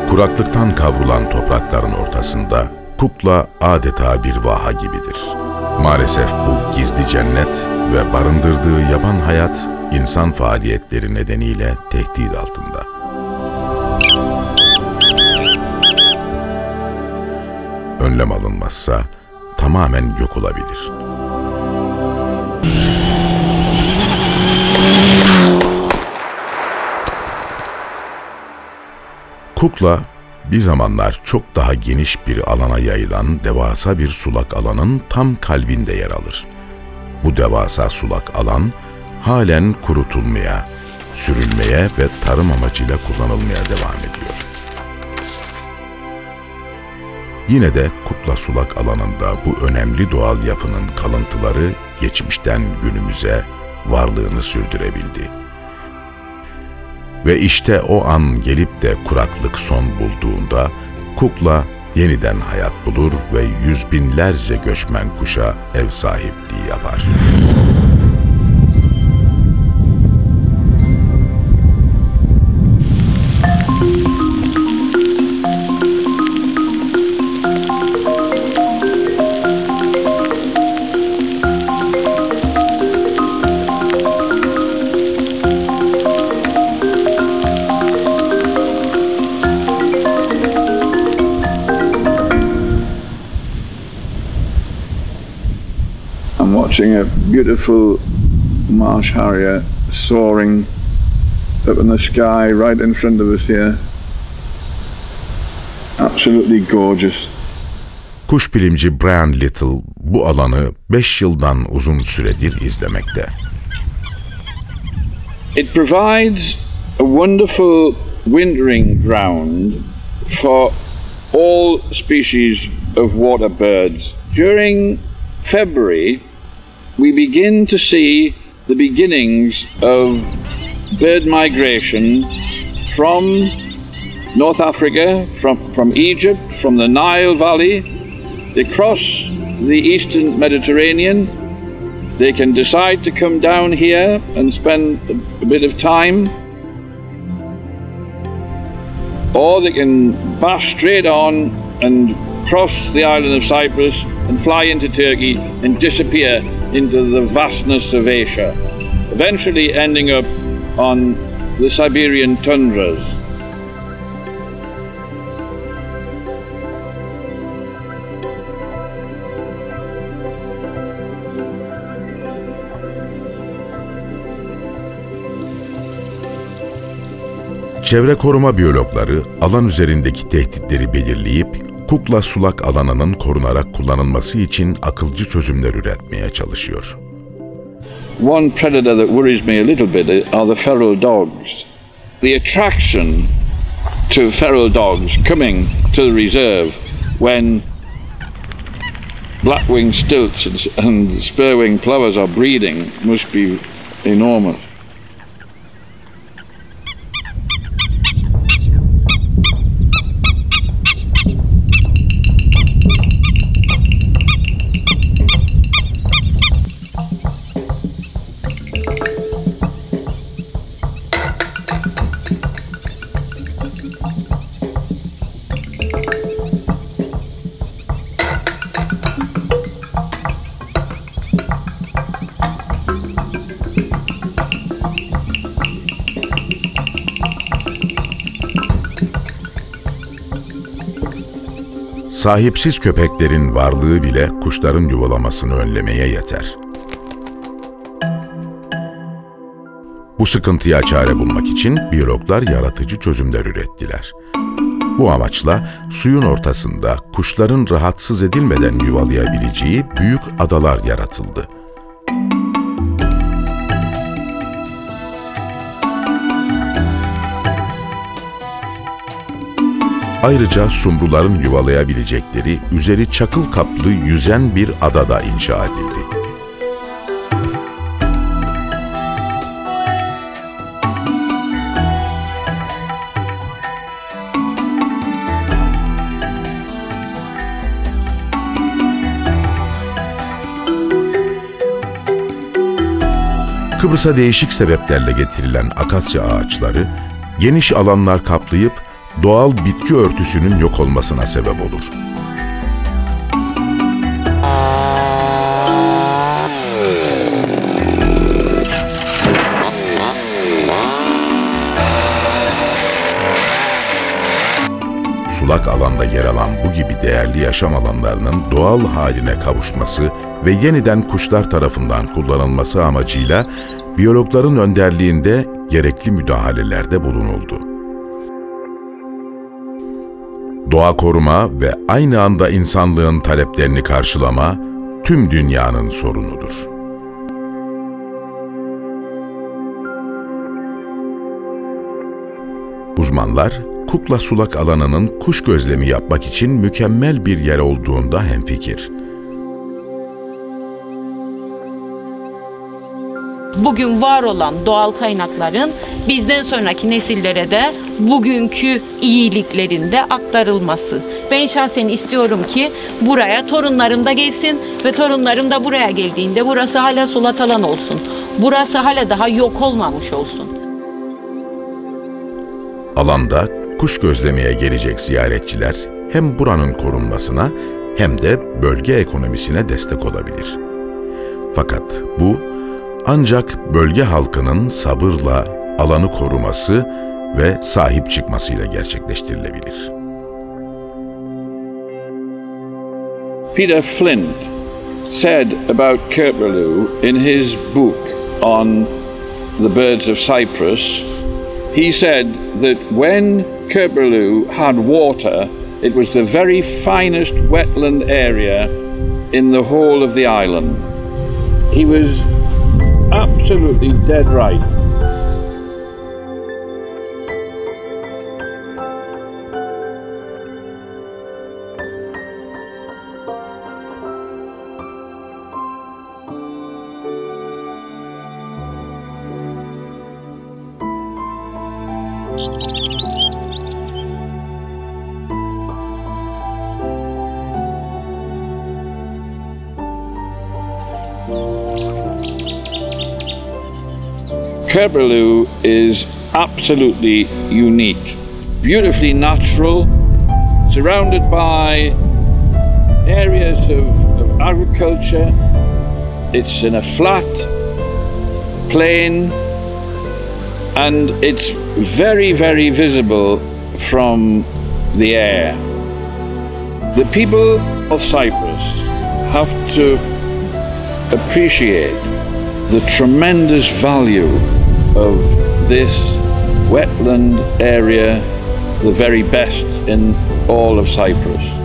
Kuraklıktan kavrulan toprakların ortasında kukla adeta bir vaha gibidir. Maalesef bu gizli cennet ve barındırdığı yaban hayat insan faaliyetleri nedeniyle tehdit altında. Önlem alınmazsa tamamen yok olabilir. Kukla, bir zamanlar çok daha geniş bir alana yayılan devasa bir sulak alanın tam kalbinde yer alır. Bu devasa sulak alan, halen kurutulmaya, sürülmeye ve tarım amacıyla kullanılmaya devam ediyor. Yine de Kukla sulak alanında bu önemli doğal yapının kalıntıları geçmişten günümüze varlığını sürdürebildi. Ve işte o an gelip de kuraklık son bulduğunda Kukla yeniden hayat bulur ve yüz binlerce göçmen kuşa ev sahipliği yapar. Watching a beautiful marsh harrier soaring up in the sky right in front of us here. Absolutely gorgeous. Kuş bilimci Brian Little bu alanı 5 yıldan uzun süredir izlemekte. It provides a wonderful wintering ground for all species of water birds. During February, we begin to see the beginnings of bird migration from North Africa, from Egypt, from the Nile Valley. They cross the eastern Mediterranean. They can decide to come down here and spend a bit of time, or they can pass straight on and cross the island of Cyprus and fly into Turkey and disappear into the vastness of Asia, eventually ending up on the Siberian tundras. Çevre koruma biyologları alan üzerindeki tehditleri belirleyip Kukla sulak alanının korunarak kullanılması için akılcı çözümler üretmeye çalışıyor. One predator that worries me a little bit are the feral dogs. The attraction to feral dogs coming to the reserve when black-winged stilts and spur-winged plovers are breeding must be enormous. Sahipsiz köpeklerin varlığı bile kuşların yuvalamasını önlemeye yeter. Bu sıkıntıya çare bulmak için biyologlar yaratıcı çözümler ürettiler. Bu amaçla suyun ortasında kuşların rahatsız edilmeden yuvalayabileceği büyük adalar yaratıldı. Ayrıca sumruların yuvalayabilecekleri üzeri çakıl kaplı yüzen bir ada da inşa edildi. Kıbrıs'a değişik sebeplerle getirilen akasya ağaçları geniş alanlar kaplayıp doğal bitki örtüsünün yok olmasına sebep olur. Sulak alanda yer alan bu gibi değerli yaşam alanlarının doğal haline kavuşması ve yeniden kuşlar tarafından kullanılması amacıyla biyologların önderliğinde gerekli müdahalelerde bulunuldu. Doğa koruma ve aynı anda insanlığın taleplerini karşılama tüm dünyanın sorunudur. Uzmanlar, Kukla Sulak Alanı'nın kuş gözlemi yapmak için mükemmel bir yer olduğunda hemfikir. Bugün var olan doğal kaynakların bizden sonraki nesillere de bugünkü iyiliklerinde aktarılması. Ben şahsen istiyorum ki buraya torunlarım da gelsin ve torunlarım da buraya geldiğinde burası hala sulak alan olsun. Burası hala daha yok olmamış olsun. Alanda kuş gözlemeye gelecek ziyaretçiler hem buranın korunmasına hem de bölge ekonomisine destek olabilir. Fakat bu ancak bölge halkının sabırla alanı koruması ve sahip çıkmasıyla gerçekleştirilebilir. Peter Flint said about Curpaloo in his book on the birds of Cyprus. He said that when Curpaloo had water, it was the very finest wetland area in the whole of the island. He was absolutely dead right. Curpaloo is absolutely unique, beautifully natural, surrounded by areas of agriculture. It's in a flat plain and it's very, very visible from the air. The people of Cyprus have to appreciate the tremendous value of this wetland area, the very best in all of Cyprus.